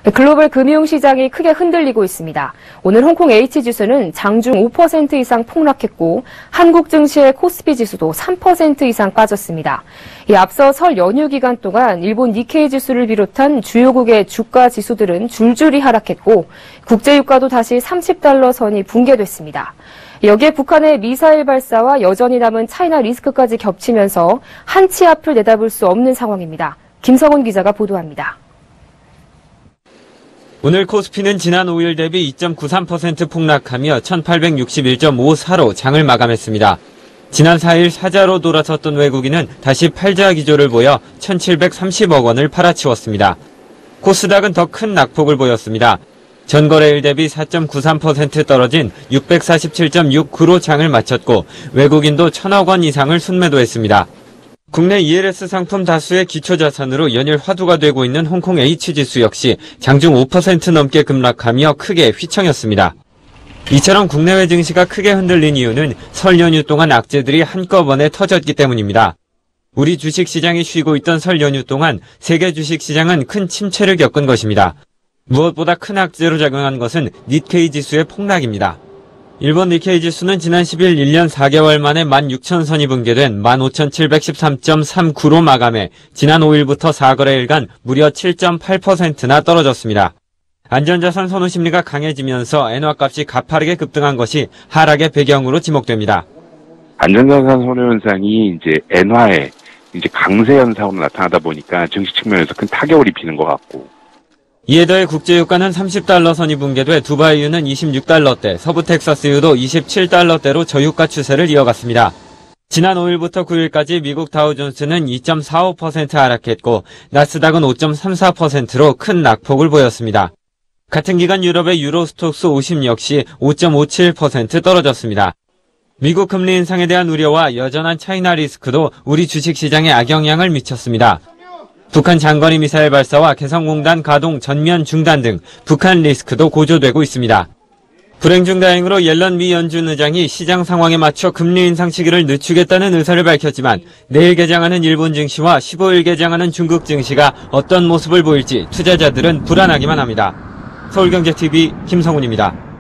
글로벌 금융시장이 크게 흔들리고 있습니다. 오늘 홍콩 H지수는 장중 5% 이상 폭락했고 한국 증시의 코스피 지수도 3% 이상 빠졌습니다. 앞서 설 연휴 기간 동안 일본 니케이 지수를 비롯한 주요국의 주가 지수들은 줄줄이 하락했고 국제유가도 다시 30달러 선이 붕괴됐습니다. 여기에 북한의 미사일 발사와 여전히 남은 차이나 리스크까지 겹치면서 한치 앞을 내다볼 수 없는 상황입니다. 김성훈 기자가 보도합니다. 오늘 코스피는 지난 5일 대비 2.93% 폭락하며 1861.54로 장을 마감했습니다. 지난 4일 사자로 돌아섰던 외국인은 다시 팔자 기조를 보여 1730억 원을 팔아치웠습니다. 코스닥은 더 큰 낙폭을 보였습니다. 전거래일 대비 4.93% 떨어진 647.69로 장을 마쳤고 외국인도 1,000억 원 이상을 순매도했습니다. 국내 ELS 상품 다수의 기초자산으로 연일 화두가 되고 있는 홍콩 H지수 역시 장중 5% 넘게 급락하며 크게 휘청였습니다. 이처럼 국내외 증시가 크게 흔들린 이유는 설 연휴 동안 악재들이 한꺼번에 터졌기 때문입니다. 우리 주식시장이 쉬고 있던 설 연휴 동안 세계 주식시장은 큰 침체를 겪은 것입니다. 무엇보다 큰 악재로 작용한 것은 니케이 지수의 폭락입니다. 일본 니케이 지수는 지난 10일 1년 4개월 만에 16,000선이 붕괴된 15,713.39로 마감해 지난 5일부터 4거래일간 무려 7.8%나 떨어졌습니다. 안전자산 선호 심리가 강해지면서 엔화값이 가파르게 급등한 것이 하락의 배경으로 지목됩니다. 안전자산 선호 현상이 이제 엔화의 강세 현상으로 나타나다 보니까 증시 측면에서 큰 타격을 입히는 것 같고. 이에 더해 국제유가는 30달러 선이 붕괴돼 두바이유는 26달러대, 서부 텍사스유도 27달러대로 저유가 추세를 이어갔습니다. 지난 5일부터 9일까지 미국 다우존스는 2.45% 하락했고 나스닥은 5.34%로 큰 낙폭을 보였습니다. 같은 기간 유럽의 유로스톡스 50 역시 5.57% 떨어졌습니다. 미국 금리 인상에 대한 우려와 여전한 차이나 리스크도 우리 주식시장에 악영향을 미쳤습니다. 북한 장거리 미사일 발사와 개성공단 가동 전면 중단 등 북한 리스크도 고조되고 있습니다. 불행 중 다행으로 옐런 미 연준 의장이 시장 상황에 맞춰 금리 인상 시기를 늦추겠다는 의사를 밝혔지만 내일 개장하는 일본 증시와 15일 개장하는 중국 증시가 어떤 모습을 보일지 투자자들은 불안하기만 합니다. 서울경제TV 김성훈입니다.